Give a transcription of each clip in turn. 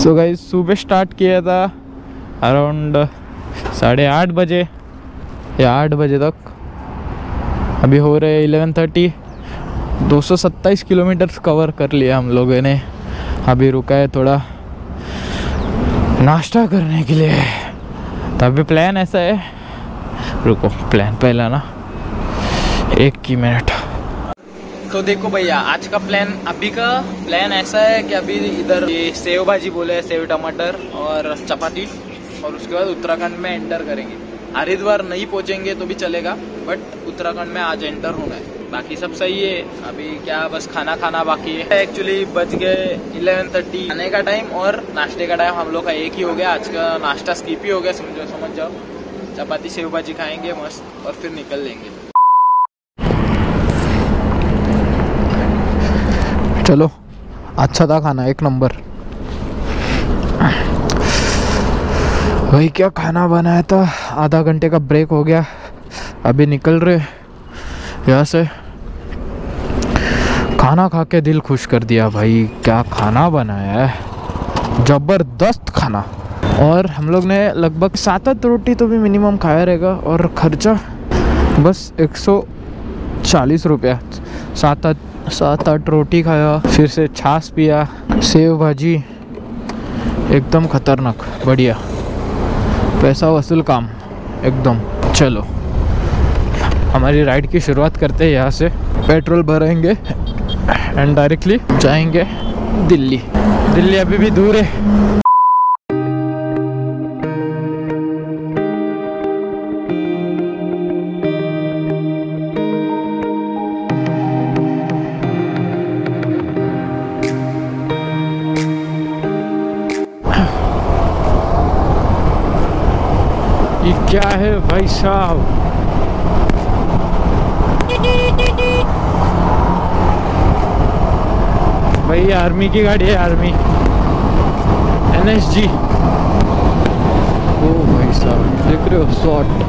So guys सुबह start किया था अराउंड 8:30 बजे या 8 बजे तक। अभी हो रहे 11:30। 227 किलोमीटर कवर कर लिया हम लोगों ने। अभी रुका है थोड़ा नाश्ता करने के लिए। तो अभी प्लान ऐसा है, रुको प्लान पहला ना, एक की मिनट। तो देखो भैया, आज का प्लान, अभी का प्लान ऐसा है कि अभी इधर ये सेव भाजी बोले, सेव टमाटर और चपाती, और उसके बाद उत्तराखंड में एंटर करेंगे। हरिद्वार नहीं पहुंचेंगे तो भी चलेगा, बट उत्तराखंड में आज एंटर होना है। बाकी सब सही है। अभी क्या बस खाना बाकी है। एक्चुअली बज गए 11:30 खाने का टाइम, और नाश्ते का टाइम हम लोग का एक ही हो गया। आज का नाश्ता स्किप ही हो गया, समझ जाओ। चपाती सेव भाजी खाएंगे मस्त और फिर निकल लेंगे। चलो, अच्छा था खाना, एक नंबर। वही क्या खाना बनाया था। आधा घंटे का ब्रेक हो गया, अभी निकल रहे यहाँ से। खाना खा के दिल खुश कर दिया भाई, क्या खाना बनाया है, जबरदस्त खाना। और हम लोग ने लगभग 7-8 रोटी तो भी मिनिमम खाया रहेगा, और खर्चा बस 140 रुपया। 7-8 रोटी खाया, फिर से छाछ पिया, सेव भाजी, एकदम खतरनाक बढ़िया, पैसा वसूल काम एकदम। चलो हमारी राइड की शुरुआत करते हैं यहाँ से। पेट्रोल भरेंगे एंड डायरेक्टली जाएंगे दिल्ली। दिल्ली अभी भी दूर है। ये क्या है भाई साहब, भाई आर्मी की गाड़ी है, आर्मी NSG। ओ भाई साहब देख रहे हो, शॉट।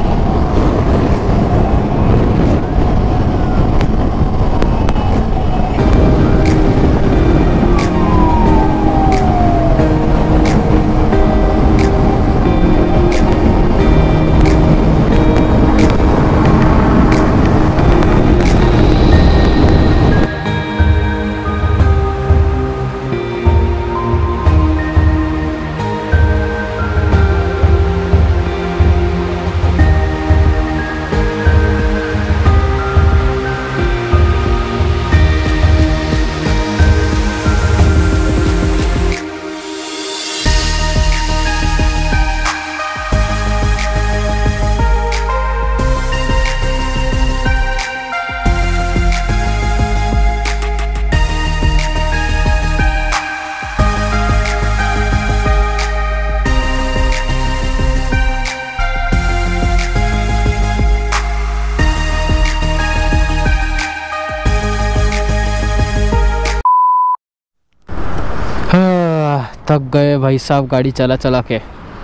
थक गए भाई साहब गाड़ी चला के।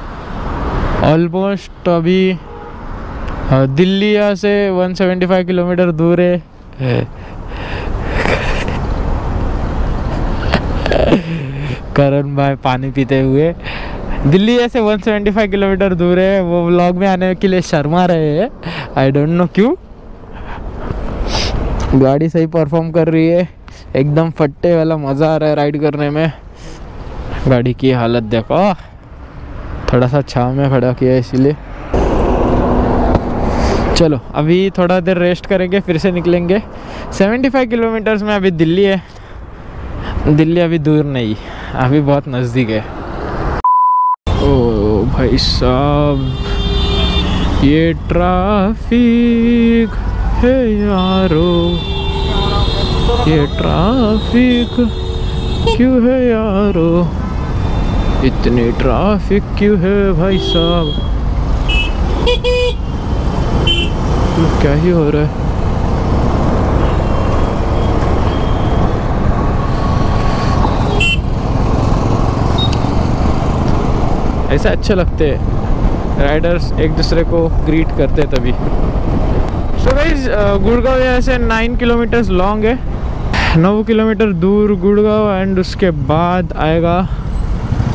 ऑलमोस्ट अभी दिल्ली यहाँ से 175 किलोमीटर दूर है। करण भाई पानी पीते हुए। दिल्ली ऐसे 175 किलोमीटर दूर है। वो व्लॉग में आने के लिए शर्मा रहे हैं, आई डोंट नो क्यों। गाड़ी सही परफॉर्म कर रही है, एकदम फट्टे वाला मज़ा आ रहा है राइड करने में। गाड़ी की हालत देखो, थोड़ा सा छाँव में खड़ा किया है इसीलिए। चलो अभी थोड़ा देर रेस्ट करेंगे, फिर से निकलेंगे। 75 किलोमीटर्स में अभी दिल्ली है। दिल्ली अभी दूर नहीं, अभी बहुत नज़दीक है। ओ भाई साहब, ये ट्रैफिक है यारो, ये ट्रैफिक क्यों है यारो, इतनी ट्रैफिक क्यों है भाई साहब। क्या ही हो रहा है। ऐसा अच्छे लगते हैं राइडर्स एक दूसरे को ग्रीट करते तभी। सो गाइस, गुड़गांव यहाँ से 9 किलोमीटर्स लॉन्ग है। 9 किलोमीटर दूर गुड़गांव, एंड उसके बाद आएगा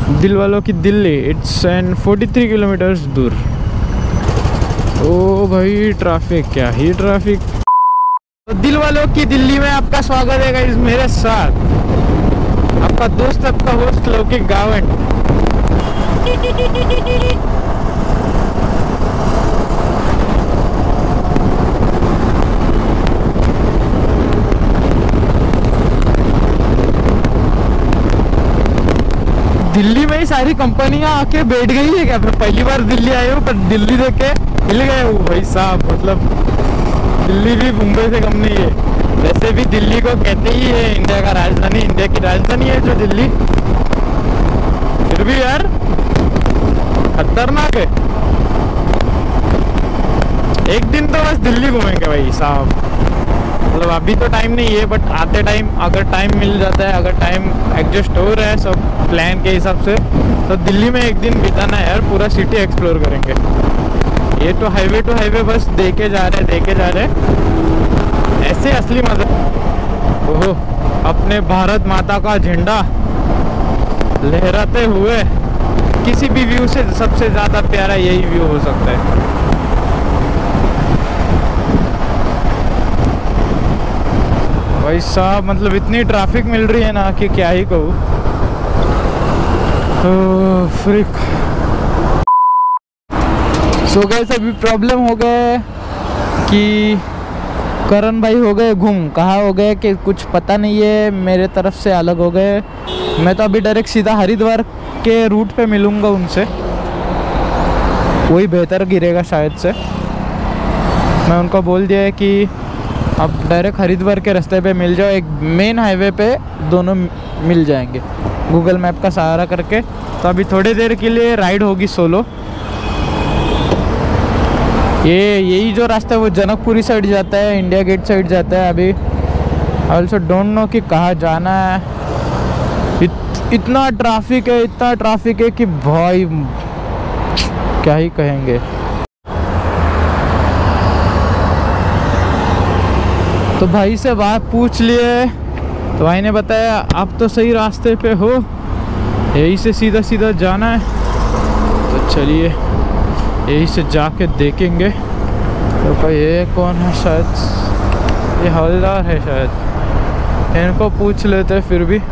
दिल वालों की दिल्ली, इट्स एंड 43 किलोमीटर्स दूर। ओ भाई ट्रैफिक, क्या ही ट्रैफिक। तो दिल वालों की दिल्ली में आपका स्वागत है गाइस मेरे साथ, आपका दोस्त, आपका होस्ट लौकिक गावंड। दिल्ली में ही सारी कंपनियां आके बैठ गई है क्या? मैं पहली बार दिल्ली आया हूँ पर दिल्ली देख के हिल गए हूँ भाई साहब। मतलब दिल्ली भी मुंबई से कम नहीं है। वैसे भी दिल्ली को कहते ही है इंडिया का राजधानी, इंडिया की राजधानी है जो दिल्ली, फिर भी यार खतरनाक है। एक दिन तो बस दिल्ली घूमेंगे भाई साहब। मतलब अभी तो टाइम नहीं है बट आते टाइम अगर टाइम मिल जाता है, अगर टाइम एडजस्ट हो रहा है सब प्लान के हिसाब से, तो दिल्ली में एक दिन बिताना है यार, पूरा सिटी एक्सप्लोर करेंगे। ये तो हाईवे बस देखे जा रहे ऐसे असली मजा। ओहो, अपने भारत माता का झंडा लहराते हुए, किसी भी व्यू से सबसे ज़्यादा प्यारा यही व्यू हो सकता है। भाई साहब मतलब इतनी ट्रैफिक मिल रही है ना कि क्या ही कहूँ। फ्रिक। सो गाइस अभी प्रॉब्लम हो गया कि करण भाई हो गए गुम, कहाँ हो गए कि कुछ पता नहीं है, मेरे तरफ से अलग हो गए। मैं तो अभी डायरेक्ट सीधा हरिद्वार के रूट पे मिलूँगा उनसे, वही बेहतर गिरेगा शायद से। मैं उनको बोल दिया है कि आप डायरेक्ट हरिद्वार के रास्ते पे मिल जाओ, एक मेन हाईवे पे दोनों मिल जाएंगे गूगल मैप का सहारा करके। तो अभी थोड़ी देर के लिए राइड होगी सोलो। यही जो रास्ता है वो जनकपुरी साइड जाता है, इंडिया गेट साइड जाता है। अभी आई ऑल्सो डोंट नो कि कहाँ जाना है। इतना ट्रैफिक है कि भाई क्या ही कहेंगे। तो भाई से बात पूछ लिए तो भाई ने बताया आप तो सही रास्ते पे हो, यही से सीधा जाना है। तो चलिए यही से जाके देखेंगे। तो भाई ये कौन है? शायद ये हवलदार है शायद, इनको पूछ लेते फिर भी।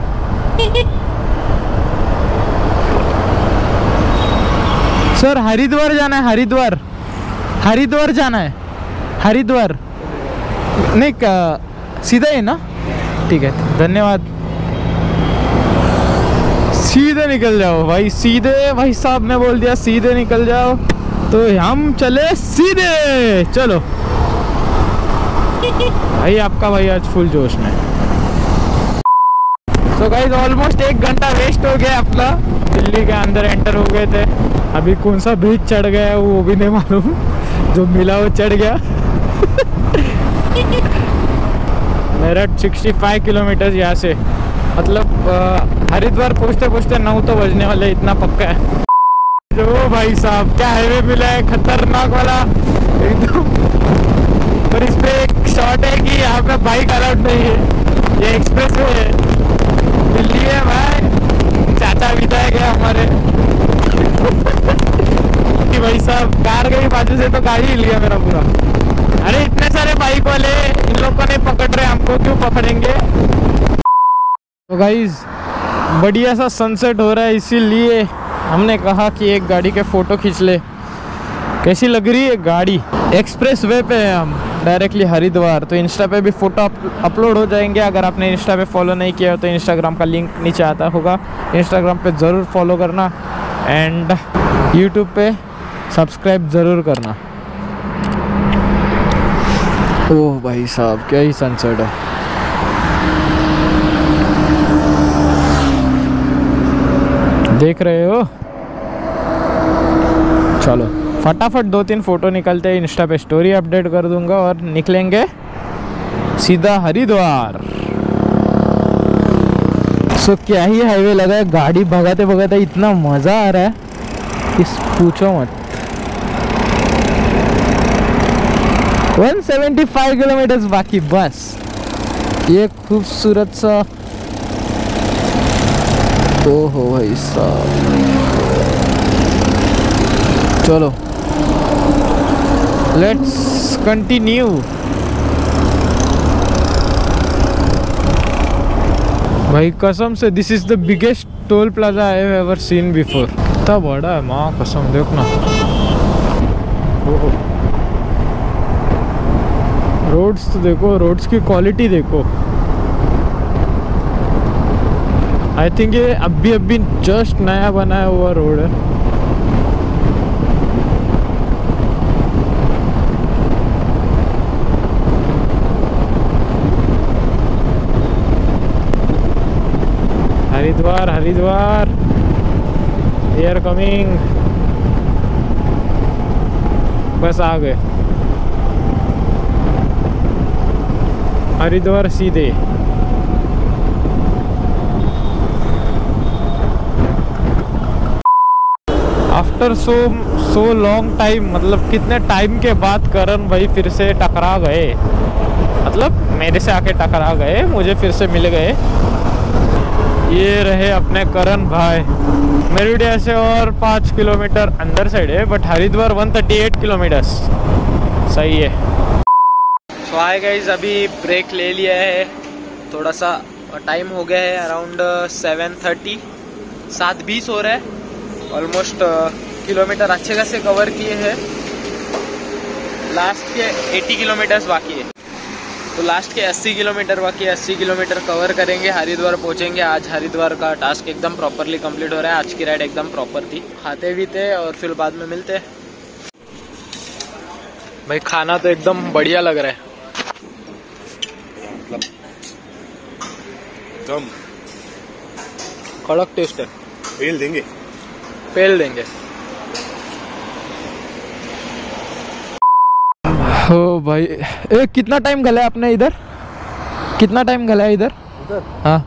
सर हरिद्वार जाना है, हरिद्वार जाना है, हरिद्वार नहीं सीधा ही ना? ठीक है धन्यवाद। सीधे निकल जाओ भाई, सीधे। भाई साहब ने बोल दिया सीधे निकल जाओ तो हम चले सीधे। चलो भाई, आपका भाई आज फुल जोश में। तो गाइस ऑलमोस्ट 1 घंटा वेस्ट हो गया अपना। दिल्ली के अंदर एंटर हो गए थे। अभी कौन सा ब्रिज चढ़ गया वो भी नहीं मालूम, जो मिला वो चढ़ गया। मेरठ 65 किलोमीटर यहाँ से, मतलब हरिद्वार पहुँचते 9 तो बजने वाले, इतना पक्का है। जो भाई साहब क्या हाईवे मिला है, खतरनाक वाला एकदम। पर इस पे एक शॉट है कि यहाँ पे बाइक अलाउड नहीं है, ये एक्सप्रेस वे है, दिल्ली है भाई। चाचा विधायक है हमारे। कि भाई साहब कार गई बाजू से तो गाड़ी हिल गया मेरा पूरा। अरे इतने सारे बाइक वाले, इन लोग को नहीं पकड़ रहे, हमको क्यों पकड़ेंगे? तो गाइज बढ़िया सा सनसेट हो रहा है, इसीलिए हमने कहा कि एक गाड़ी के फ़ोटो खींच ले। कैसी लग रही है गाड़ी? एक्सप्रेस वे पे है हम, डायरेक्टली हरिद्वार। तो इंस्टा पे भी फ़ोटो अपलोड हो जाएंगे। अगर आपने इंस्टा पे फॉलो नहीं किया तो इंस्टाग्राम का लिंक नीचे आता होगा, इंस्टाग्राम पे ज़रूर फॉलो करना। एंड यूट्यूब पे सब्सक्राइब ज़रूर करना। ओह भाई साहब क्या ही सनसेट है। देख रहे हो? चलो फटाफट 2-3 फ़ोटो निकलते हैं, इंस्टा पे स्टोरी अपडेट कर दूंगा और निकलेंगे सीधा हरिद्वार। सो क्या ही हाईवे लगा है, गाड़ी भगाते भगाते इतना मज़ा आ रहा है इस पूछो मत। 175 किलोमीटर बाकी बस। ये खूबसूरत सा ओहो भाई साहब, चलो लेट्स कंटिन्यू। भाई कसम से this is the biggest toll plaza I have ever seen before. कितना बड़ा है माँ कसम, देखना। रोड्स तो देखो, रोड्स की क्वालिटी देखो। आई थिंक ये अभी जस्ट नया बनाया हुआ रोड है। Haridwar Haridwar, we are coming. बस आ गए हरिद्वार सीधे। आफ्टर सो लॉन्ग टाइम, मतलब कितने टाइम के बाद करण भाई फिर से टकरा गए। मतलब मेरे से आके टकरा गए, मुझे फिर से मिल गए। ये रहे अपने करण भाई। मेरुडिया से और 5 किलोमीटर अंदर साइड है, बट हरिद्वार 138 किलोमीटर्स। सही है। सो हाय गाइस, अभी ब्रेक ले लिया है। थोड़ा सा टाइम हो गया है, अराउंड 7:30, 7:20 हो रहा है। ऑलमोस्ट किलोमीटर अच्छे खासे कवर किए हैं। लास्ट के 80 किलोमीटर्स बाकी है, तो लास्ट के 80 किलोमीटर बाकी है। 80 किलोमीटर कवर करेंगे, हरिद्वार पहुंचेंगे। आज हरिद्वार का टास्क एकदम प्रॉपरली कंप्लीट हो रहा है। आज की राइड एकदम प्रॉपर थी। खाते भी थे और फिर बाद में मिलते। भाई खाना तो एकदम बढ़िया लग रहा है, मतलब एकदम कड़क टेस्ट है। पेल देंगे। हो भाई, कितना टाइम गला है अपने इधर? कितना टाइम गला है इधर? हाँ,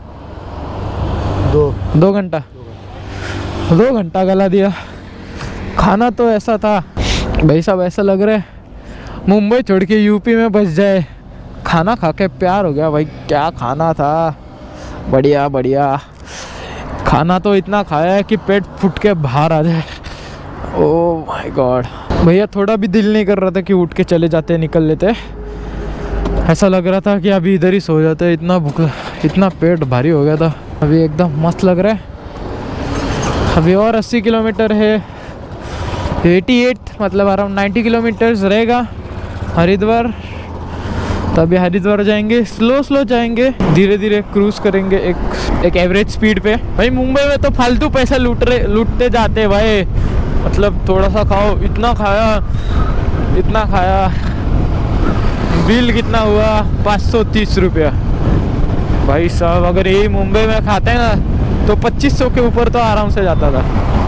2 घंटा। 2 घंटा गला दिया। खाना तो ऐसा था भाई साहब, ऐसा लग रहा है मुंबई छोड़ के यूपी में बस जाए। खाना खा के प्यार हो गया भाई। क्या खाना था, बढ़िया बढ़िया खाना। तो इतना खाया है कि पेट फूट के बाहर आ जाए। ओह माय गॉड भैया, थोड़ा भी दिल नहीं कर रहा था कि उठ के चले जाते, निकल लेते। ऐसा लग रहा था कि अभी इधर ही सो जाते। इतना भूख, इतना पेट भारी हो गया था। अभी एकदम मस्त लग रहा है। अभी और 80 किलोमीटर है, 88 मतलब अराउंड 90 किलोमीटर्स रहेगा हरिद्वार। तभी हरिद्वार जाएंगे। स्लो जाएंगे, धीरे धीरे क्रूज करेंगे एक एवरेज स्पीड पे। भाई मुंबई में तो फालतू पैसा लूटते जाते भाई। मतलब थोड़ा सा खाओ, इतना खाया। बिल कितना हुआ? 530 रुपया। भाई साहब अगर यही मुंबई में खाते हैं ना तो 2500 के ऊपर तो आराम से जाता था।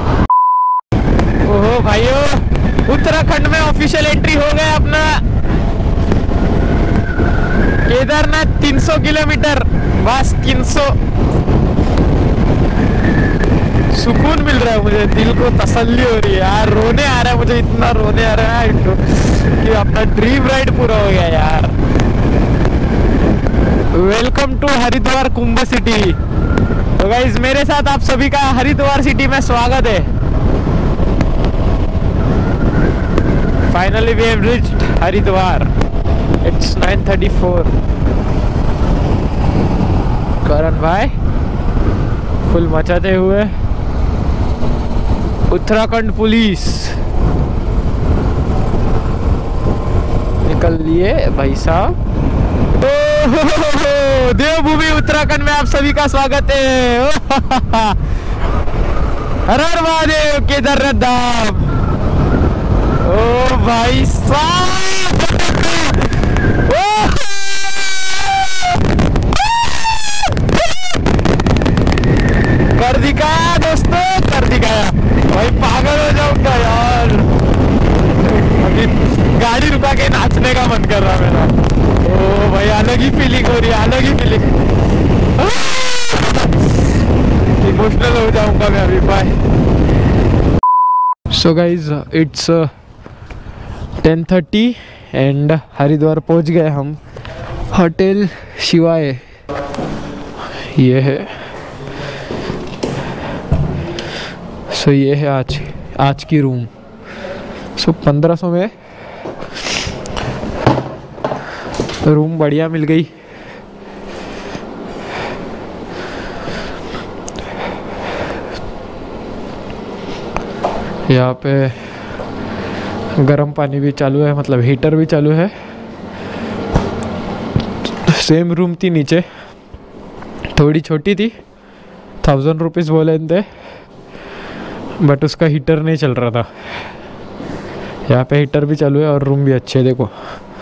ओहो भाइयों, उत्तराखंड में ऑफिशियल एंट्री हो गया अपना। केदारनाथ 300 किलोमीटर, बस 300। सुकून मिल रहा है मुझे, दिल को तसल्ली हो रही है यार। रोने आ रहा है मुझे, इतना रोने आ रहा है कि अपना ड्रीम राइड पूरा हो गया यार। Welcome to Haridwar Kumbh city. तो गाइस मेरे साथ आप सभी का हरिद्वार सिटी में स्वागत है। Finally we have reached Haridwar. It's 9:34। Karan भाई फुल मचाते हुए। उत्तराखंड पुलिस निकल लिए भाई साहब। देवभूमि उत्तराखंड में आप सभी का स्वागत है। हर हर महादेव, केदारनाथ धाम। ओ भाई साहब, कर दिखाया दोस्तों, कर दिखाया भाई। पागल हो जाऊंगा यार। अभी गाड़ी रुका के नाचने का मन कर रहा मेरा। ओ भाई अलग ही फीलिंग हो रही है, अलग ही फीलिंग। इमोशनल हो जाऊंगा मैं अभी। Bye. So guys it's 10:30 and Haridwar पहुंच गए हम। होटल शिवाय ये है। सो ये है आज की रूम। सो 1500 में रूम बढ़िया मिल गई। यहाँ पे गर्म पानी भी चालू है, मतलब हीटर भी चालू है। सेम रूम थी नीचे, थोड़ी छोटी थी, 1000 रुपीज़ बोले थे, बट उसका हीटर नहीं चल रहा था। यहाँ पे हीटर भी चालू है और रूम भी अच्छे, देखो